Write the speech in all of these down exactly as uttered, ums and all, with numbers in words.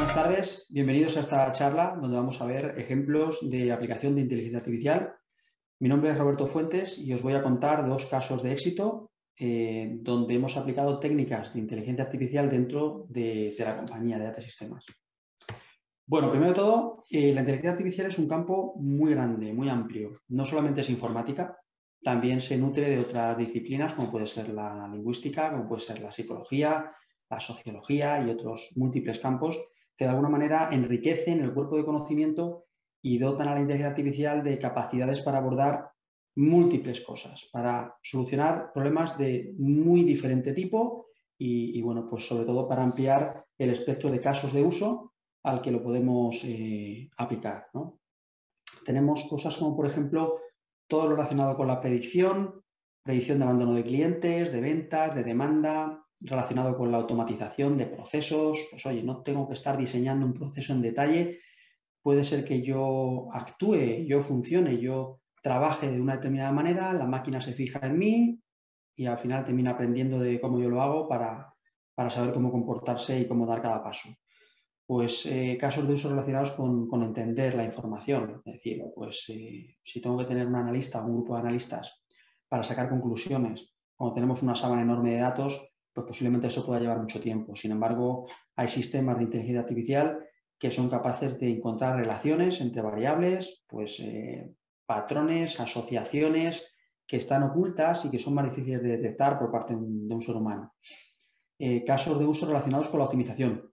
buenas tardes. Bienvenidos a esta charla donde vamos a ver ejemplos de aplicación de inteligencia artificial. Mi nombre es Roberto Fuentes y os voy a contar dos casos de éxito eh, donde hemos aplicado técnicas de inteligencia artificial dentro de, de la compañía de Data Sistemas. Bueno, primero de todo, eh, la inteligencia artificial es un campo muy grande, muy amplio. No solamente es informática, también se nutre de otras disciplinas como puede ser la lingüística, como puede ser la psicología, la sociología y otros múltiples campos que de alguna manera enriquecen el cuerpo de conocimiento y dotan a la inteligencia artificial de capacidades para abordar múltiples cosas, para solucionar problemas de muy diferente tipo y, y bueno, pues sobre todo para ampliar el espectro de casos de uso al que lo podemos eh, aplicar, ¿no? Tenemos cosas como, por ejemplo, todo lo relacionado con la predicción, predicción de abandono de clientes, de ventas, de demanda, relacionado con la automatización de procesos. Pues oye, no tengo que estar diseñando un proceso en detalle, puede ser que yo actúe, yo funcione, yo trabaje de una determinada manera, la máquina se fija en mí y al final termina aprendiendo de cómo yo lo hago para, para saber cómo comportarse y cómo dar cada paso. Pues eh, casos de uso relacionados con, con entender la información, es decir, pues eh, si tengo que tener un analista o un grupo de analistas para sacar conclusiones, cuando tenemos una sábana enorme de datos, pues posiblemente eso pueda llevar mucho tiempo. Sin embargo, hay sistemas de inteligencia artificial que son capaces de encontrar relaciones entre variables, pues eh, patrones, asociaciones que están ocultas y que son más difíciles de detectar por parte de un, de un ser humano. Eh, casos de uso relacionados con la optimización.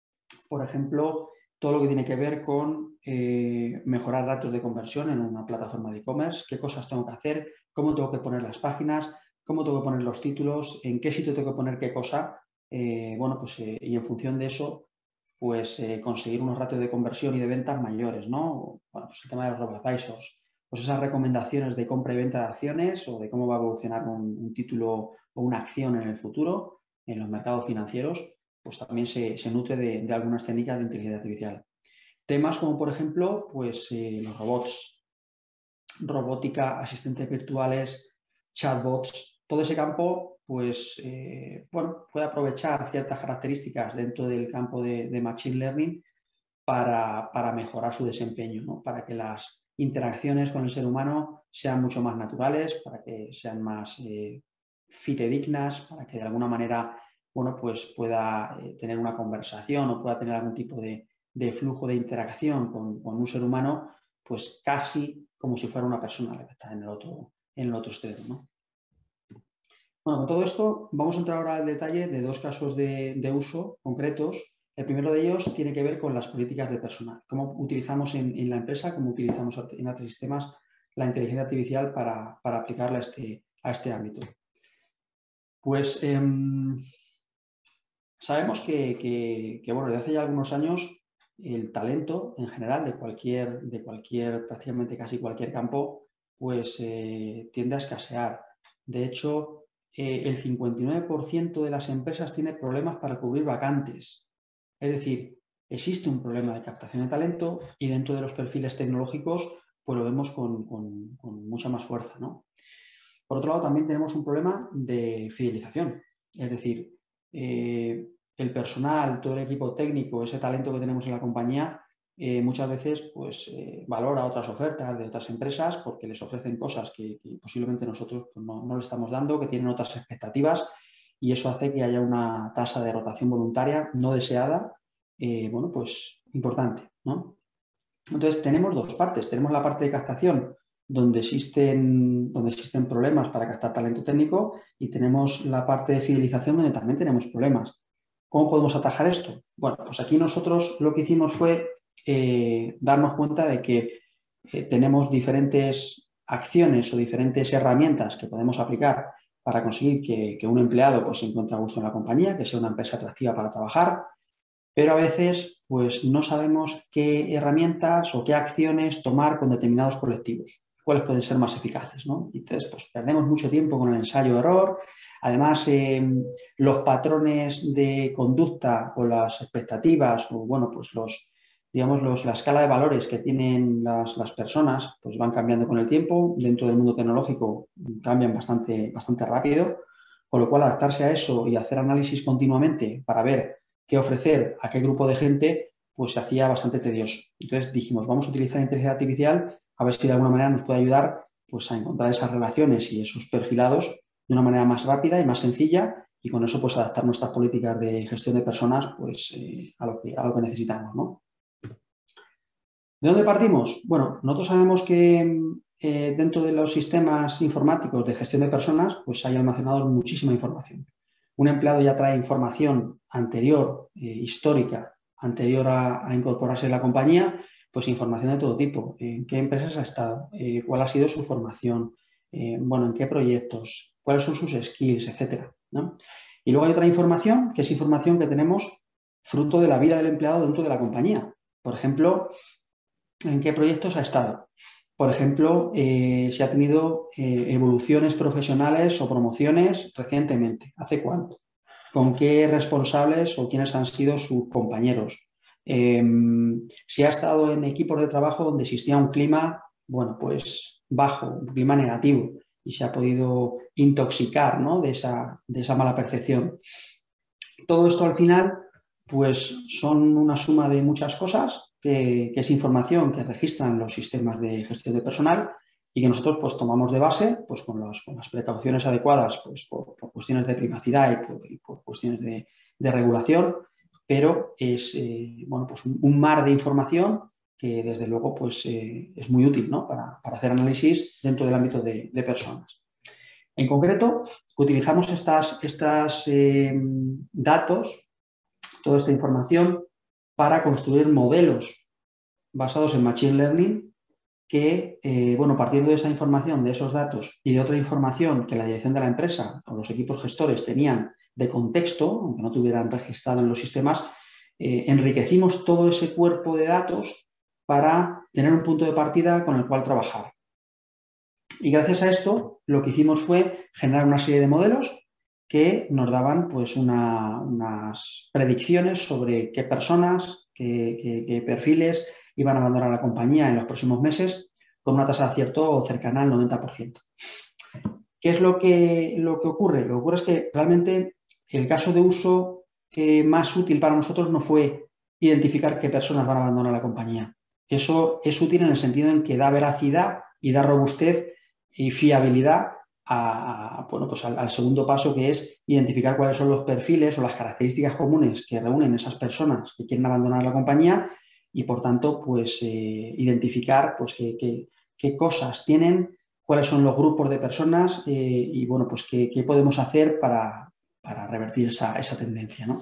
Por ejemplo, todo lo que tiene que ver con eh, mejorar datos de conversión en una plataforma de e-commerce, qué cosas tengo que hacer, cómo tengo que poner las páginas, cómo tengo que poner los títulos, en qué sitio tengo que poner qué cosa. Eh, bueno, pues eh, y en función de eso, pues eh, conseguir unos ratios de conversión y de ventas mayores, ¿no? Bueno, pues el tema de los robo-advisors, pues esas recomendaciones de compra y venta de acciones o de cómo va a evolucionar un, un título o una acción en el futuro en los mercados financieros, pues también se, se nutre de, de algunas técnicas de inteligencia artificial. Temas como, por ejemplo, pues eh, los robots, robótica, asistentes virtuales, chatbots, todo ese campo, pues, eh, bueno, puede aprovechar ciertas características dentro del campo de, de Machine Learning para, para mejorar su desempeño, ¿no? Para que las interacciones con el ser humano sean mucho más naturales, para que sean más eh, fidedignas, para que de alguna manera, bueno, pues pueda eh, tener una conversación o pueda tener algún tipo de, de flujo de interacción con, con un ser humano, pues casi como si fuera una persona la que está en el otro, en el otro extremo, ¿no? Bueno, con todo esto vamos a entrar ahora al detalle de dos casos de, de uso concretos. El primero de ellos tiene que ver con las políticas de personal, cómo utilizamos en, en la empresa, cómo utilizamos en Data Sistemas la inteligencia artificial para, para aplicarla a este, a este ámbito. Pues eh, sabemos que, que, que, bueno, desde hace ya algunos años el talento en general de cualquier, de cualquier prácticamente casi cualquier campo, pues eh, tiende a escasear. De hecho, eh, el cincuenta y nueve por ciento de las empresas tiene problemas para cubrir vacantes. Es decir, existe un problema de captación de talento y dentro de los perfiles tecnológicos pues lo vemos con, con, con mucha más fuerza, ¿no? Por otro lado, también tenemos un problema de fidelización. Es decir, eh, el personal, todo el equipo técnico, ese talento que tenemos en la compañía, eh, muchas veces pues, eh, valora otras ofertas de otras empresas porque les ofrecen cosas que, que posiblemente nosotros pues, no, no le estamos dando, que tienen otras expectativas y eso hace que haya una tasa de rotación voluntaria no deseada, eh, bueno, pues importante, ¿no? Entonces, tenemos dos partes. Tenemos la parte de captación, donde existen, donde existen problemas para captar talento técnico, y tenemos la parte de fidelización, donde también tenemos problemas. ¿Cómo podemos atajar esto? Bueno, pues aquí nosotros lo que hicimos fue eh, darnos cuenta de que eh, tenemos diferentes acciones o diferentes herramientas que podemos aplicar para conseguir que, que un empleado pues, se encuentre a gusto en la compañía, que sea una empresa atractiva para trabajar, pero a veces pues, no sabemos qué herramientas o qué acciones tomar con determinados colectivos, cuáles pueden ser más eficaces, ¿no? Entonces, pues, perdemos mucho tiempo con el ensayo-error. Además, eh, los patrones de conducta o las expectativas o, bueno, pues los, digamos, los, la escala de valores que tienen las, las personas pues van cambiando con el tiempo. Dentro del mundo tecnológico cambian bastante, bastante rápido, con lo cual adaptarse a eso y hacer análisis continuamente para ver qué ofrecer a qué grupo de gente, pues se hacía bastante tedioso. Entonces dijimos, vamos a utilizar inteligencia artificial a ver si de alguna manera nos puede ayudar pues, a encontrar esas relaciones y esos perfilados de una manera más rápida y más sencilla, y con eso pues adaptar nuestras políticas de gestión de personas pues, eh, a, lo que, a lo que necesitamos, ¿no? ¿De dónde partimos? Bueno, nosotros sabemos que eh, dentro de los sistemas informáticos de gestión de personas pues hay almacenado muchísima información. Un empleado ya trae información anterior, eh, histórica, anterior a, a incorporarse en la compañía, pues información de todo tipo. En qué empresas ha estado, eh, cuál ha sido su formación, eh, bueno, en qué proyectos, cuáles son sus skills, etcétera, ¿no? Y luego hay otra información, que es información que tenemos fruto de la vida del empleado dentro de la compañía. Por ejemplo, en qué proyectos ha estado. Por ejemplo, eh, si ha tenido eh, evoluciones profesionales o promociones recientemente. ¿Hace cuánto? ¿Con qué responsables o quiénes han sido sus compañeros? Eh, si ha estado en equipos de trabajo donde existía un clima, bueno, pues bajo, un clima negativo, y se ha podido intoxicar, ¿no?, de esa, de esa mala percepción. Todo esto al final, pues son una suma de muchas cosas, que, que es información que registran los sistemas de gestión de personal y que nosotros pues tomamos de base pues con, los, con las precauciones adecuadas pues por, por cuestiones de privacidad y por, y por cuestiones de, de regulación, pero es eh, bueno, pues un, un mar de información que desde luego pues, eh, es muy útil, ¿no?, para, para hacer análisis dentro del ámbito de, de personas. En concreto, utilizamos estos estas, eh, datos, toda esta información, para construir modelos basados en Machine Learning que, eh, bueno, partiendo de esa información, de esos datos y de otra información que la dirección de la empresa o los equipos gestores tenían de contexto, aunque no tuvieran registrado en los sistemas, eh, enriquecimos todo ese cuerpo de datos para tener un punto de partida con el cual trabajar. Y gracias a esto, lo que hicimos fue generar una serie de modelos que nos daban pues, una, unas predicciones sobre qué personas, qué, qué, qué perfiles iban a abandonar la compañía en los próximos meses, con una tasa de acierto cercana al noventa por ciento. ¿Qué es lo que, lo que ocurre? Lo que ocurre es que realmente el caso de uso eh, más útil para nosotros no fue identificar qué personas van a abandonar la compañía. Eso es útil en el sentido en que da veracidad y da robustez y fiabilidad a, a, bueno, pues al, al segundo paso, que es identificar cuáles son los perfiles o las características comunes que reúnen esas personas que quieren abandonar la compañía y, por tanto, pues eh, identificar pues, qué, qué, qué cosas tienen, cuáles son los grupos de personas eh, y, bueno, pues qué, qué podemos hacer para, para revertir esa, esa tendencia, ¿no?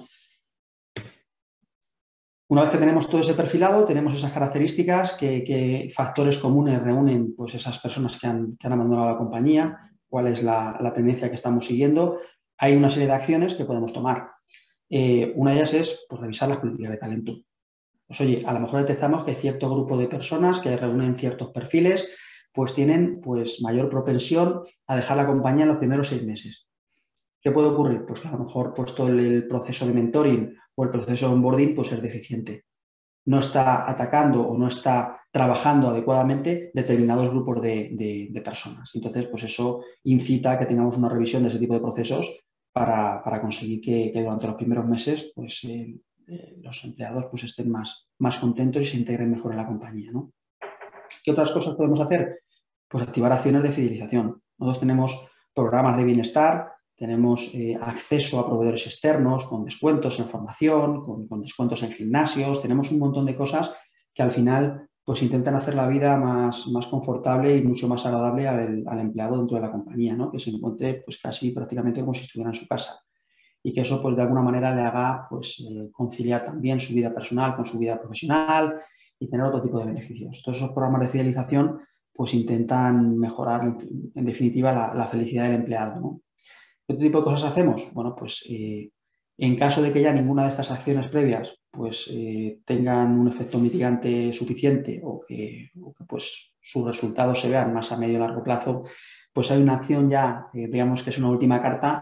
Una vez que tenemos todo ese perfilado, tenemos esas características, qué, qué factores comunes reúnen pues, esas personas que han, que han abandonado la compañía, cuál es la, la, tendencia que estamos siguiendo, hay una serie de acciones que podemos tomar. Eh, una de ellas es pues, revisar las políticas de talento. Pues oye, a lo mejor detectamos que cierto grupo de personas que reúnen ciertos perfiles pues tienen pues, mayor propensión a dejar la compañía en los primeros seis meses. ¿Qué puede ocurrir? Pues que a lo mejor pues, todo el proceso de mentoring o el proceso de onboarding pues, es deficiente. No está atacando o no está trabajando adecuadamente determinados grupos de, de, de personas. Entonces, pues eso incita a que tengamos una revisión de ese tipo de procesos para, para conseguir que, que durante los primeros meses pues, eh, eh, los empleados pues, estén más, más contentos y se integren mejor en la compañía, ¿no? ¿Qué otras cosas podemos hacer? Pues activar acciones de fidelización. Nosotros tenemos programas de bienestar, tenemos eh, acceso a proveedores externos con descuentos en formación, con, con descuentos en gimnasios, tenemos un montón de cosas que al final pues intentan hacer la vida más, más confortable y mucho más agradable al, al empleado dentro de la compañía, ¿no? Que se encuentre pues casi prácticamente como si estuviera en su casa y que eso pues de alguna manera le haga pues eh, conciliar también su vida personal con su vida profesional y tener otro tipo de beneficios. Todos esos programas de fidelización pues intentan mejorar en, en definitiva la, la felicidad del empleado, ¿no? ¿Qué tipo de cosas hacemos? Bueno, pues eh, en caso de que ya ninguna de estas acciones previas pues, eh, tengan un efecto mitigante suficiente o que, o que pues, sus resultados se vean más a medio y largo plazo, pues hay una acción ya, eh, digamos que es una última carta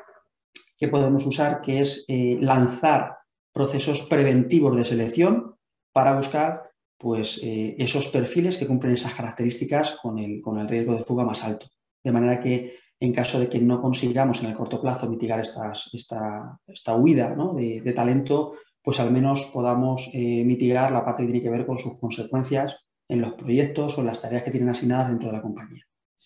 que podemos usar, que es eh, lanzar procesos preventivos de selección para buscar pues, eh, esos perfiles que cumplen esas características con el, con el riesgo de fuga más alto. De manera que en caso de que no consigamos en el corto plazo mitigar estas, esta, esta huida, ¿no?, de, de talento, pues al menos podamos eh, mitigar la parte que tiene que ver con sus consecuencias en los proyectos o en las tareas que tienen asignadas dentro de la compañía.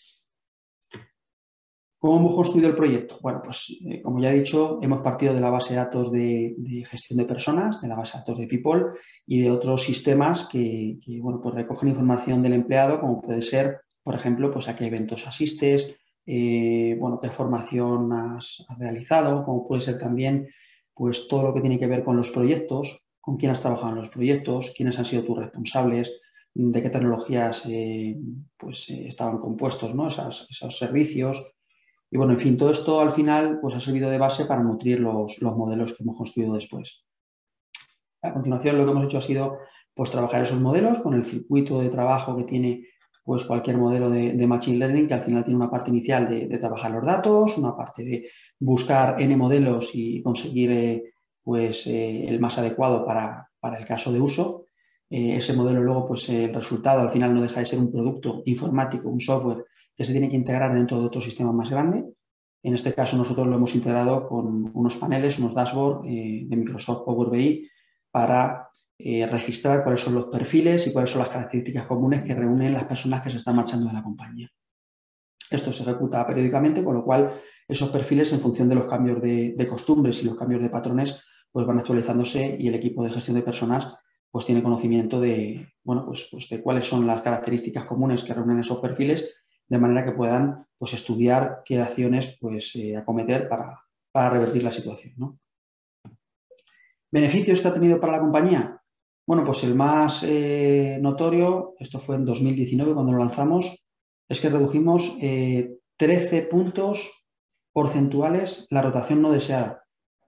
¿Cómo hemos construido el proyecto? Bueno, pues eh, como ya he dicho, hemos partido de la base de datos de, de gestión de personas, de la base de datos de People y de otros sistemas que, que bueno, pues recogen información del empleado, como puede ser, por ejemplo, pues a qué eventos asistes, eh, bueno, qué formación has, has realizado, como puede ser también pues todo lo que tiene que ver con los proyectos, con quién has trabajado en los proyectos, quiénes han sido tus responsables, de qué tecnologías eh, pues, eh, estaban compuestos, ¿no? Esas, esos servicios. Y bueno, en fin, todo esto al final pues, ha servido de base para nutrir los, los modelos que hemos construido después. A continuación, lo que hemos hecho ha sido pues, trabajar esos modelos con el circuito de trabajo que tiene pues, cualquier modelo de, de Machine Learning, que al final tiene una parte inicial de, de trabajar los datos, una parte de buscar N modelos y conseguir eh, pues, eh, el más adecuado para, para el caso de uso. Eh, ese modelo luego, pues el resultado al final no deja de ser un producto informático, un software que se tiene que integrar dentro de otro sistema más grande. En este caso nosotros lo hemos integrado con unos paneles, unos dashboards eh, de Microsoft Power B I para eh, registrar cuáles son los perfiles y cuáles son las características comunes que reúnen las personas que se están marchando de la compañía. Esto se ejecuta periódicamente, con lo cual esos perfiles, en función de los cambios de, de costumbres y los cambios de patrones, pues van actualizándose y el equipo de gestión de personas pues tiene conocimiento de, bueno, pues, pues de cuáles son las características comunes que reúnen esos perfiles, de manera que puedan pues, estudiar qué acciones pues, eh, acometer para, para revertir la situación, ¿no? ¿Beneficios que ha tenido para la compañía? Bueno, pues el más eh, notorio, esto fue en dos mil diecinueve cuando lo lanzamos, es que redujimos eh, trece puntos porcentuales la rotación no deseada.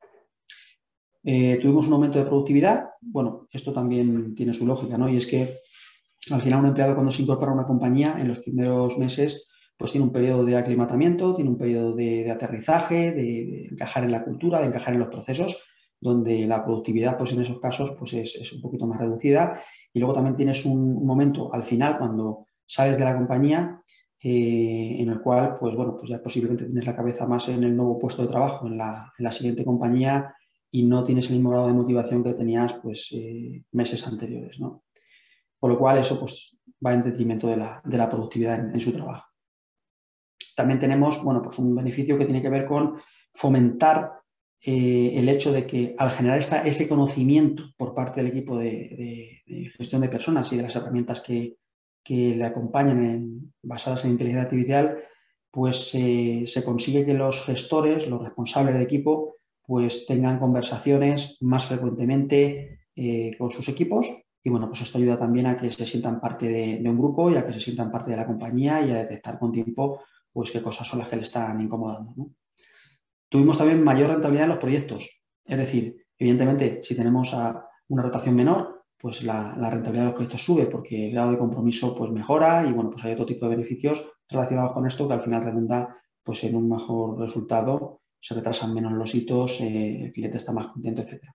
Eh, tuvimos un aumento de productividad. Bueno, esto también tiene su lógica, ¿no? Y es que al final un empleado cuando se incorpora a una compañía en los primeros meses pues tiene un periodo de aclimatamiento, tiene un periodo de, de aterrizaje, de, de encajar en la cultura, de encajar en los procesos, donde la productividad pues en esos casos pues es, es un poquito más reducida. Y luego también tienes un, un momento al final cuando sales de la compañía eh, en el cual pues bueno, pues ya posiblemente tienes la cabeza más en el nuevo puesto de trabajo, en la, en la siguiente compañía y no tienes el mismo grado de motivación que tenías pues eh, meses anteriores, ¿no? Con lo cual eso pues, va en detrimento de la, de la productividad en, en, su trabajo. También tenemos bueno, pues un beneficio que tiene que ver con fomentar eh, el hecho de que al generar esta, ese conocimiento por parte del equipo de, de, de gestión de personas y de las herramientas que, que le acompañan en, basadas en inteligencia artificial, pues eh, se consigue que los gestores, los responsables del equipo, pues tengan conversaciones más frecuentemente eh, con sus equipos. Y bueno, pues esto ayuda también a que se sientan parte de, de un grupo y a que se sientan parte de la compañía y a detectar con tiempo pues qué cosas son las que le están incomodando, ¿no? Tuvimos también mayor rentabilidad en los proyectos. Es decir, evidentemente, si tenemos a una rotación menor, pues la, la rentabilidad de los proyectos sube porque el grado de compromiso pues mejora y bueno, pues hay otro tipo de beneficios relacionados con esto que al final redunda pues en un mejor resultado, se retrasan menos los hitos, eh, el cliente está más contento, etcétera.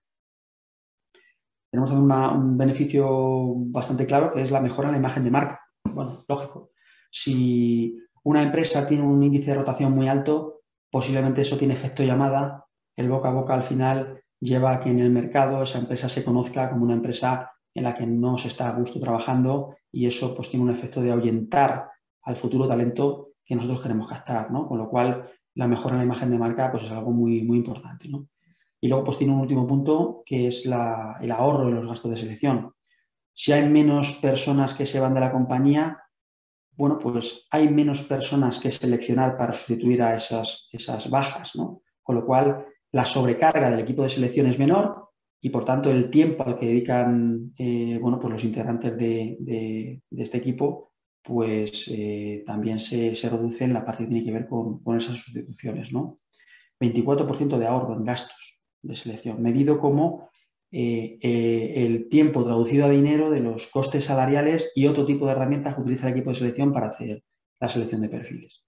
Tenemos también una, un beneficio bastante claro que es la mejora en la imagen de marca. Bueno, lógico. Si una empresa tiene un índice de rotación muy alto, posiblemente eso tiene efecto llamada. El boca a boca al final lleva a que en el mercado esa empresa se conozca como una empresa en la que no se está a gusto trabajando y eso pues tiene un efecto de ahuyentar al futuro talento que nosotros queremos captar, ¿no? Con lo cual la mejora en la imagen de marca pues es algo muy, muy importante, ¿no? Y luego pues tiene un último punto que es la, el ahorro de los gastos de selección. Si hay menos personas que se van de la compañía, bueno, pues hay menos personas que seleccionar para sustituir a esas, esas bajas, ¿no? Con lo cual la sobrecarga del equipo de selección es menor y por tanto el tiempo al que dedican eh, bueno, pues los integrantes de, de, de este equipo pues eh, también se, se reduce en la parte que tiene que ver con, con esas sustituciones, ¿no? veinticuatro por ciento de ahorro en gastos de selección, medido como eh, eh, el tiempo traducido a dinero de los costes salariales y otro tipo de herramientas que utiliza el equipo de selección para hacer la selección de perfiles.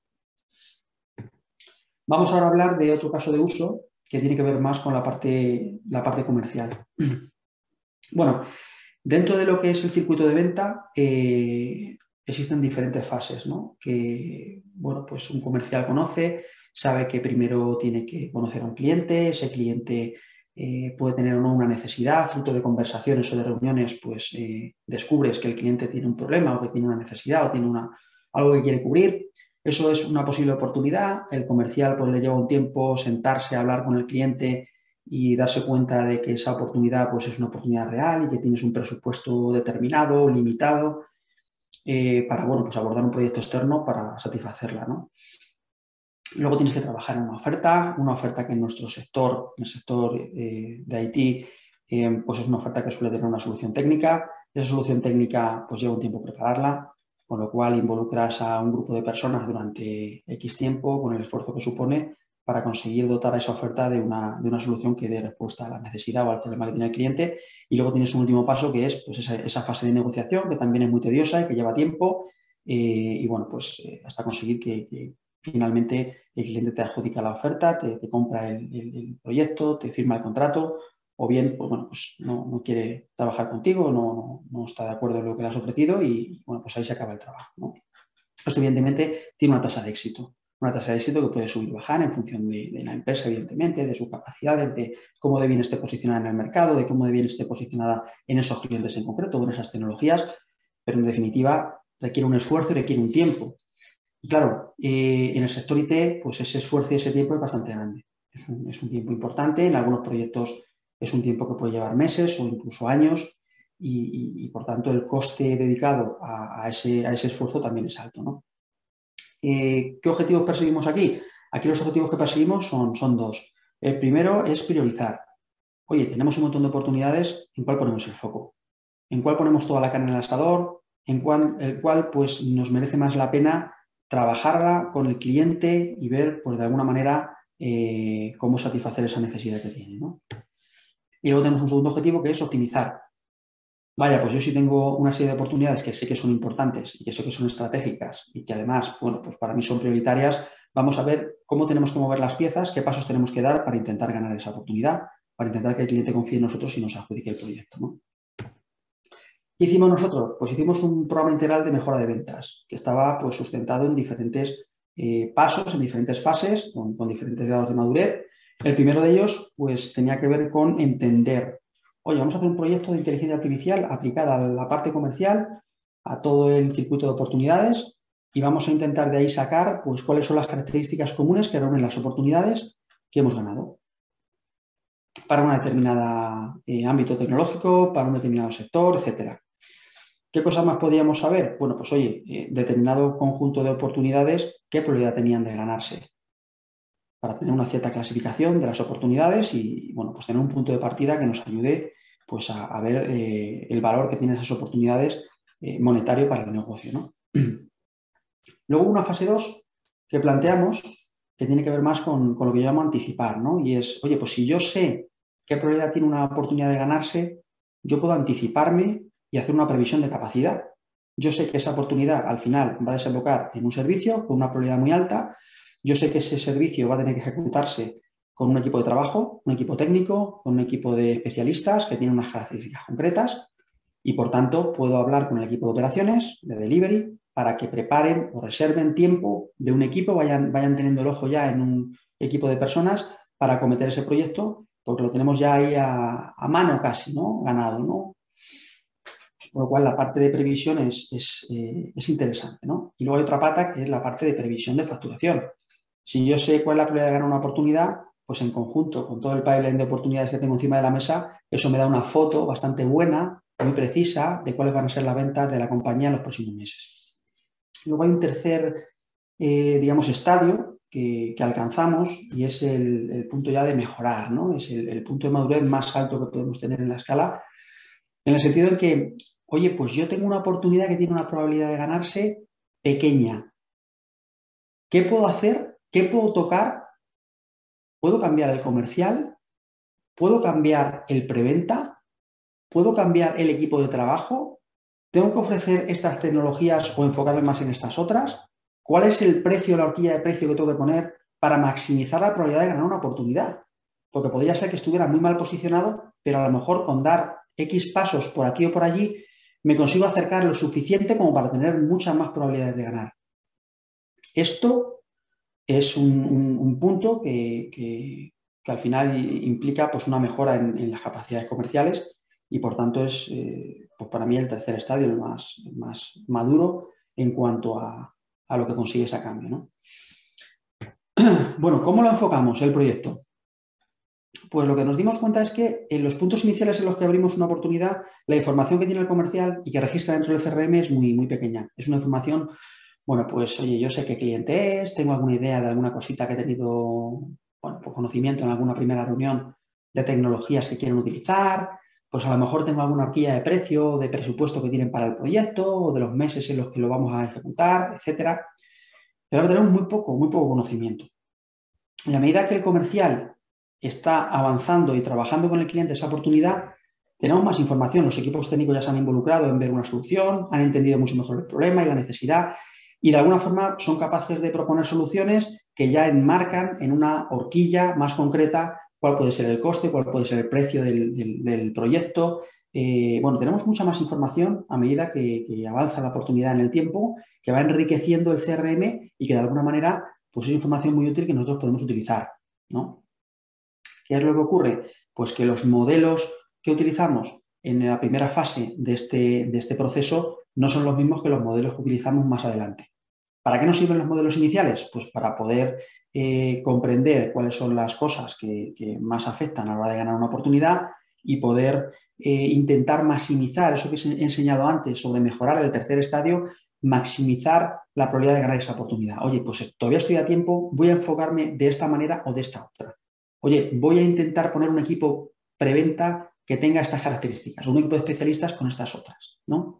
Vamos ahora a hablar de otro caso de uso que tiene que ver más con la parte, la parte comercial. Bueno, dentro de lo que es el circuito de venta eh, existen diferentes fases, ¿no? Que, bueno, pues un comercial conoce, sabe que primero tiene que conocer a un cliente, ese cliente eh, puede tener o no una necesidad, fruto de conversaciones o de reuniones, pues eh, descubres que el cliente tiene un problema o que tiene una necesidad o tiene una, algo que quiere cubrir. Eso es una posible oportunidad. El comercial pues le lleva un tiempo sentarse a hablar con el cliente y darse cuenta de que esa oportunidad pues, es una oportunidad real y que tienes un presupuesto determinado, limitado, eh, para bueno, pues abordar un proyecto externo para satisfacerla, ¿no? Luego tienes que trabajar en una oferta, una oferta que en nuestro sector, en el sector eh, de I T, eh, pues es una oferta que suele tener una solución técnica. Esa solución técnica pues lleva un tiempo prepararla, con lo cual involucras a un grupo de personas durante X tiempo con el esfuerzo que supone para conseguir dotar a esa oferta de una, de una solución que dé respuesta a la necesidad o al problema que tiene el cliente. Y luego tienes un último paso que es pues, esa, esa fase de negociación, que también es muy tediosa y que lleva tiempo. Eh, y bueno, pues eh, hasta conseguir que, que finalmente el cliente te adjudica la oferta, te, te compra el, el, el proyecto, te firma el contrato, o bien pues, bueno, pues no, no quiere trabajar contigo, no, no, no está de acuerdo en lo que le has ofrecido y bueno, pues ahí se acaba el trabajo, ¿no? Esto evidentemente tiene una tasa de éxito, una tasa de éxito que puede subir y bajar en función de, de la empresa, evidentemente, de sus capacidades, de cómo de bien esté posicionada en el mercado, de cómo de bien esté posicionada en esos clientes en concreto, en esas tecnologías, pero en definitiva requiere un esfuerzo y requiere un tiempo. Y claro, eh, en el sector I T, pues ese esfuerzo y ese tiempo es bastante grande. Es un, es un tiempo importante, en algunos proyectos es un tiempo que puede llevar meses o incluso años y, y, y por tanto el coste dedicado a, a, ese, a ese esfuerzo también es alto, ¿no? Eh, ¿Qué objetivos perseguimos aquí? Aquí los objetivos que perseguimos son, son dos. El primero es priorizar. Oye, tenemos un montón de oportunidades, ¿en cuál ponemos el foco? ¿En cuál ponemos toda la carne en el asador? ¿En cuál, el cual pues, nos merece más la pena trabajarla con el cliente y ver, pues, de alguna manera, eh, cómo satisfacer esa necesidad que tiene, ¿no? Y luego tenemos un segundo objetivo que es optimizar. Vaya, pues yo sí tengo una serie de oportunidades que sé que son importantes y que sé que son estratégicas y que además, bueno, pues para mí son prioritarias. Vamos a ver cómo tenemos que mover las piezas, qué pasos tenemos que dar para intentar ganar esa oportunidad, para intentar que el cliente confíe en nosotros y nos adjudique el proyecto, ¿no? ¿Qué hicimos nosotros? Pues hicimos un programa integral de mejora de ventas que estaba pues, sustentado en diferentes eh, pasos, en diferentes fases, con, con diferentes grados de madurez. El primero de ellos pues, tenía que ver con entender, oye, vamos a hacer un proyecto de inteligencia artificial aplicada a la parte comercial, a todo el circuito de oportunidades y vamos a intentar de ahí sacar pues, cuáles son las características comunes que reúnen las oportunidades que hemos ganado para un determinado eh, ámbito tecnológico, para un determinado sector, etcétera. ¿Qué cosas más podíamos saber? Bueno, pues oye, eh, determinado conjunto de oportunidades, ¿qué probabilidad tenían de ganarse? Para tener una cierta clasificación de las oportunidades y, bueno, pues tener un punto de partida que nos ayude pues, a, a ver eh, el valor que tienen esas oportunidades eh, monetario para el negocio, ¿no? Luego una fase dos que planteamos que tiene que ver más con, con lo que yo llamo anticipar, ¿no? Y es, oye, pues si yo sé qué probabilidad tiene una oportunidad de ganarse, yo puedo anticiparme y hacer una previsión de capacidad. Yo sé que esa oportunidad al final va a desembocar en un servicio con una probabilidad muy alta. Yo sé que ese servicio va a tener que ejecutarse con un equipo de trabajo, un equipo técnico, con un equipo de especialistas que tienen unas características concretas y, por tanto, puedo hablar con el equipo de operaciones, de delivery, para que preparen o reserven tiempo de un equipo, vayan, vayan teniendo el ojo ya en un equipo de personas para acometer ese proyecto, porque lo tenemos ya ahí a, a mano casi, ¿no? Ganado, ¿no? Por lo cual la parte de previsión es, es, eh, es interesante, ¿no? Y luego hay otra pata que es la parte de previsión de facturación. Si yo sé cuál es la probabilidad de ganar una oportunidad, pues en conjunto con todo el pipeline de oportunidades que tengo encima de la mesa, eso me da una foto bastante buena, muy precisa, de cuáles van a ser las ventas de la compañía en los próximos meses. Luego hay un tercer, eh, digamos, estadio que, que alcanzamos y es el, el punto ya de mejorar, ¿no? Es el, el punto de madurez más alto que podemos tener en la escala, en el sentido de que, oye, pues yo tengo una oportunidad que tiene una probabilidad de ganarse pequeña. ¿Qué puedo hacer? ¿Qué puedo tocar? ¿Puedo cambiar el comercial? ¿Puedo cambiar el preventa? ¿Puedo cambiar el equipo de trabajo? ¿Tengo que ofrecer estas tecnologías o enfocarme más en estas otras? ¿Cuál es el precio, la horquilla de precio que tengo que poner para maximizar la probabilidad de ganar una oportunidad? Porque podría ser que estuviera muy mal posicionado, pero a lo mejor con dar X pasos por aquí o por allí me consigo acercar lo suficiente como para tener muchas más probabilidades de ganar. Esto es un, un, un punto que, que, que al final implica pues, una mejora en, en las capacidades comerciales y por tanto es eh, pues para mí el tercer estadio, el más, el más maduro en cuanto a, a lo que consigues a cambio, ¿no? Bueno, ¿cómo lo enfocamos el proyecto? Pues lo que nos dimos cuenta es que en los puntos iniciales en los que abrimos una oportunidad, la información que tiene el comercial y que registra dentro del C R M es muy, muy pequeña. Es una información, bueno, pues oye, yo sé qué cliente es, tengo alguna idea de alguna cosita que he tenido, bueno, por conocimiento en alguna primera reunión de tecnologías que quieren utilizar, pues a lo mejor tengo alguna horquilla de precio, de presupuesto que tienen para el proyecto o de los meses en los que lo vamos a ejecutar, etcétera. Pero tenemos muy poco, muy poco conocimiento. Y a medida que el comercial está avanzando y trabajando con el cliente esa oportunidad, tenemos más información. Los equipos técnicos ya se han involucrado en ver una solución, han entendido mucho mejor el problema y la necesidad y de alguna forma son capaces de proponer soluciones que ya enmarcan en una horquilla más concreta cuál puede ser el coste, cuál puede ser el precio del, del, del proyecto. Eh, bueno, tenemos mucha más información a medida que, que avanza la oportunidad en el tiempo, que va enriqueciendo el C R M y que de alguna manera pues es información muy útil que nosotros podemos utilizar, ¿no? ¿Qué es lo que ocurre? Pues que los modelos que utilizamos en la primera fase de este, de este proceso no son los mismos que los modelos que utilizamos más adelante. ¿Para qué nos sirven los modelos iniciales? Pues para poder eh, comprender cuáles son las cosas que, que más afectan a la hora de ganar una oportunidad y poder eh, intentar maximizar eso que he enseñado antes sobre mejorar el tercer estadio, maximizar la probabilidad de ganar esa oportunidad. Oye, pues todavía estoy a tiempo, voy a enfocarme de esta manera o de esta otra. Oye, voy a intentar poner un equipo preventa que tenga estas características, un equipo de especialistas con estas otras, ¿no?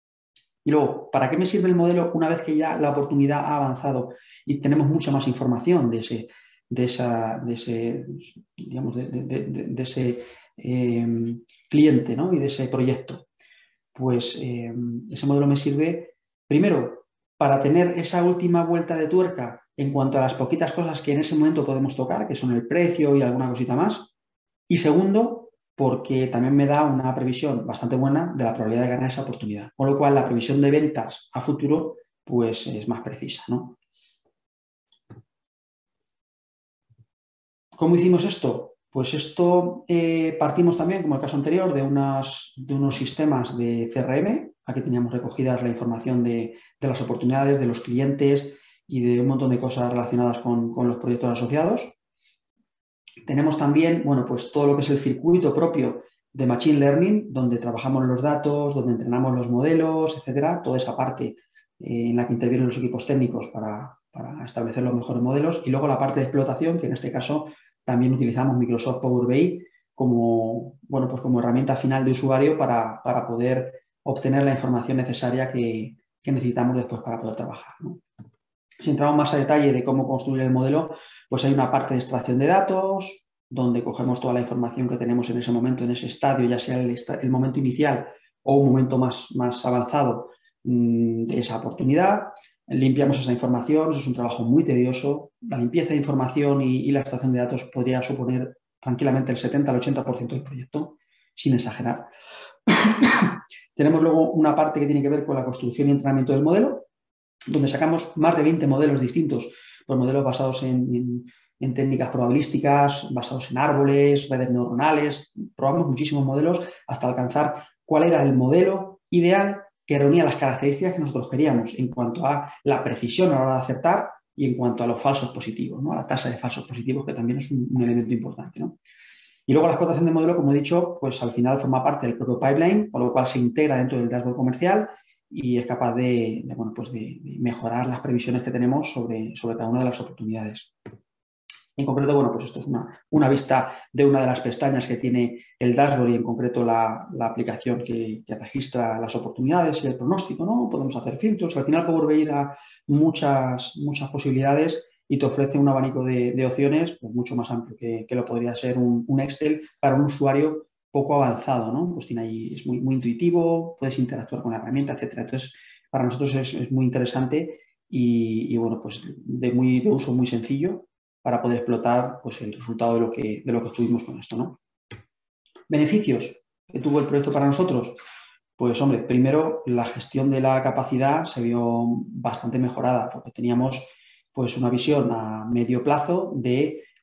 Y luego, ¿para qué me sirve el modelo una vez que ya la oportunidad ha avanzado y tenemos mucha más información de ese, de esa, de ese, digamos, de, de, de, de ese eh, cliente, ¿no? Y de ese proyecto? Pues eh, ese modelo me sirve, primero, para tener esa última vuelta de tuerca en cuanto a las poquitas cosas que en ese momento podemos tocar, que son el precio y alguna cosita más. Y segundo, porque también me da una previsión bastante buena de la probabilidad de ganar esa oportunidad. Con lo cual, la previsión de ventas a futuro pues, es más precisa, ¿no? ¿Cómo hicimos esto? Pues esto eh, partimos también, como el caso anterior, de, unas, de unos sistemas de C R M. Aquí teníamos recogidas la información de, de las oportunidades, de los clientes y de un montón de cosas relacionadas con, con los proyectos asociados. Tenemos también, bueno, pues todo lo que es el circuito propio de Machine Learning, donde trabajamos los datos, donde entrenamos los modelos, etcétera, toda esa parte eh, en la que intervienen los equipos técnicos para, para establecer los mejores modelos, y luego la parte de explotación, que en este caso también utilizamos Microsoft Power B I como, bueno, pues como herramienta final de usuario para, para poder obtener la información necesaria que, que necesitamos después para poder trabajar, ¿no? Si entramos más a detalle de cómo construir el modelo, pues hay una parte de extracción de datos, donde cogemos toda la información que tenemos en ese momento, en ese estadio, ya sea el, el momento inicial o un momento más, más avanzado mmm, de esa oportunidad. Limpiamos esa información, eso es un trabajo muy tedioso. La limpieza de información y, y la extracción de datos podría suponer tranquilamente el setenta al ochenta por ciento del proyecto, sin exagerar. Tenemos luego una parte que tiene que ver con la construcción y entrenamiento del modelo, donde sacamos más de veinte modelos distintos, pues modelos basados en, en, en técnicas probabilísticas, basados en árboles, redes neuronales. Probamos muchísimos modelos hasta alcanzar cuál era el modelo ideal que reunía las características que nosotros queríamos en cuanto a la precisión a la hora de acertar y en cuanto a los falsos positivos, ¿no? A la tasa de falsos positivos, que también es un, un elemento importante, ¿no? Y luego la explotación del modelo, como he dicho, pues al final forma parte del propio pipeline, con lo cual se integra dentro del dashboard comercial y es capaz de, de, bueno, pues de, de mejorar las previsiones que tenemos sobre, sobre cada una de las oportunidades. En concreto, bueno, pues esto es una, una vista de una de las pestañas que tiene el dashboard y en concreto la, la aplicación que, que registra las oportunidades y el pronóstico, ¿no? Podemos hacer filtros. Al final Power B I da muchas, muchas posibilidades y te ofrece un abanico de, de opciones pues mucho más amplio que, que lo podría ser un, un Excel para un usuario poco avanzado, ¿no? Pues tiene ahí, es muy, muy intuitivo, puedes interactuar con la herramienta, etcétera. Entonces, para nosotros es, es muy interesante y, y, bueno, pues de, muy, de uso muy sencillo para poder explotar pues, el resultado de lo, que, de lo que estuvimos con esto, ¿no? ¿Beneficios que tuvo el proyecto para nosotros? Pues, hombre, primero, la gestión de la capacidad se vio bastante mejorada porque teníamos pues, una visión a medio plazo de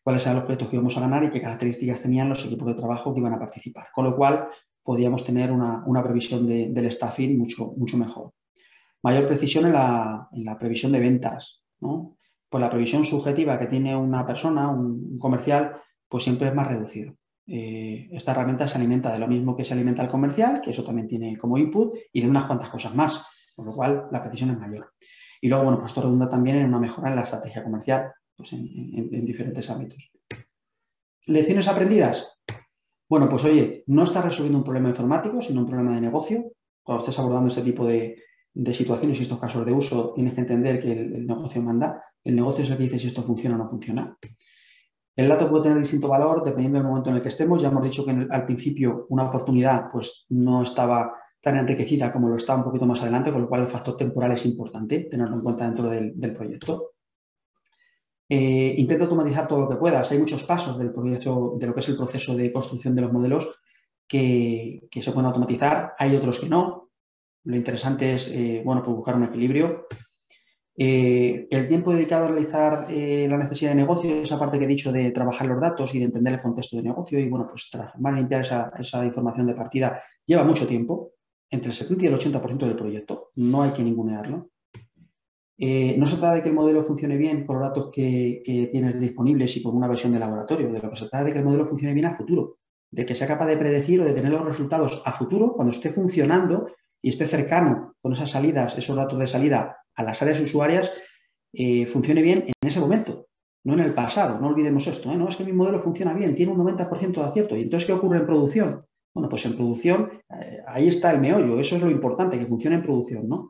cuáles eran los proyectos que íbamos a ganar y qué características tenían los equipos de trabajo que iban a participar. Con lo cual, podíamos tener una, una previsión de, del staffing mucho, mucho mejor. Mayor precisión en la, en la previsión de ventas, ¿no? Pues la previsión subjetiva que tiene una persona, un, un comercial, pues siempre es más reducido. Eh, esta herramienta se alimenta de lo mismo que se alimenta el comercial, que eso también tiene como input, y de unas cuantas cosas más, con lo cual la precisión es mayor. Y luego, bueno, pues esto redunda también en una mejora en la estrategia comercial, pues en, en, en diferentes ámbitos. ¿Lecciones aprendidas? Bueno, pues oye, no estás resolviendo un problema informático, sino un problema de negocio. Cuando estés abordando este tipo de, de situaciones y estos casos de uso, tienes que entender que el, el negocio manda. El negocio es el que dice si esto funciona o no funciona. El dato puede tener distinto valor dependiendo del momento en el que estemos. Ya hemos dicho que en el, al principio una oportunidad pues, no estaba tan enriquecida como lo está un poquito más adelante, con lo cual el factor temporal es importante tenerlo en cuenta dentro del, del proyecto. Eh, intenta automatizar todo lo que puedas. Hay muchos pasos del proceso, de lo que es el proceso de construcción de los modelos que, que se pueden automatizar. Hay otros que no. Lo interesante es eh, bueno, pues buscar un equilibrio. Eh, el tiempo dedicado a realizar eh, la necesidad de negocio, esa parte que he dicho de trabajar los datos y de entender el contexto de negocio y bueno, pues transformar y limpiar esa, esa información de partida lleva mucho tiempo, entre el setenta y el ochenta por ciento del proyecto. No hay que ningunearlo. Eh, no se trata de que el modelo funcione bien con los datos que, que tienes disponibles y con una versión de laboratorio. De lo que se trata es de que el modelo funcione bien a futuro, de que sea capaz de predecir o de tener los resultados a futuro cuando esté funcionando y esté cercano con esas salidas, esos datos de salida a las áreas usuarias, eh, funcione bien en ese momento, no en el pasado. No olvidemos esto, ¿eh? No es que mi modelo funciona bien, tiene un noventa por ciento de acierto. ¿Y entonces qué ocurre en producción? Bueno, pues en producción, eh, ahí está el meollo. Eso es lo importante, que funcione en producción, ¿no?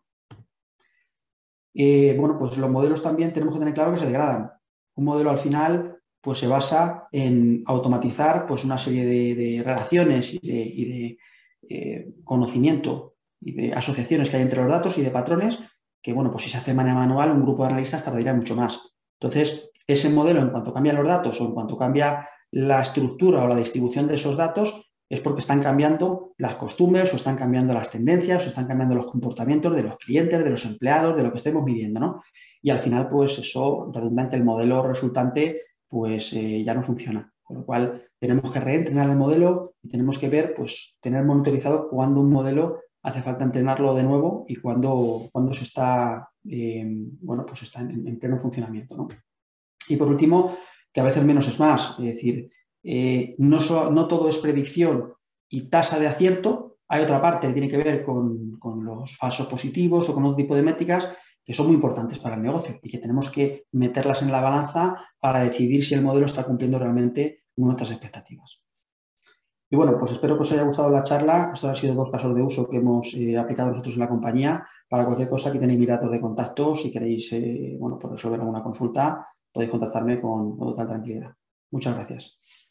Eh, bueno, pues los modelos también tenemos que tener claro que se degradan. Un modelo al final pues se basa en automatizar pues una serie de, de relaciones y de, y de eh, conocimiento y de asociaciones que hay entre los datos y de patrones que, bueno, pues si se hace de manera manual, un grupo de analistas tardaría mucho más. Entonces, ese modelo, en cuanto cambian los datos o en cuanto cambia la estructura o la distribución de esos datos, es porque están cambiando las costumbres o están cambiando las tendencias o están cambiando los comportamientos de los clientes, de los empleados, de lo que estemos midiendo, ¿no? Y al final, pues eso redunda en que el modelo resultante pues eh, ya no funciona. Con lo cual, tenemos que reentrenar el modelo y tenemos que ver, pues, tener monitorizado cuándo un modelo hace falta entrenarlo de nuevo y cuándo, cuándo se está, eh, bueno, pues está en, en pleno funcionamiento, ¿no? Y por último, que a veces menos es más, es decir, eh, no, so, no todo es predicción y tasa de acierto. Hay otra parte que tiene que ver con, con los falsos positivos o con otro tipo de métricas que son muy importantes para el negocio y que tenemos que meterlas en la balanza para decidir si el modelo está cumpliendo realmente nuestras expectativas. Y bueno, pues espero que os haya gustado la charla. Estos han sido dos casos de uso que hemos eh, aplicado nosotros en la compañía. Para cualquier cosa, aquí tenéis mis datos de contacto. Si queréis eh, bueno, pues resolver alguna consulta, podéis contactarme con, con total tranquilidad. Muchas gracias.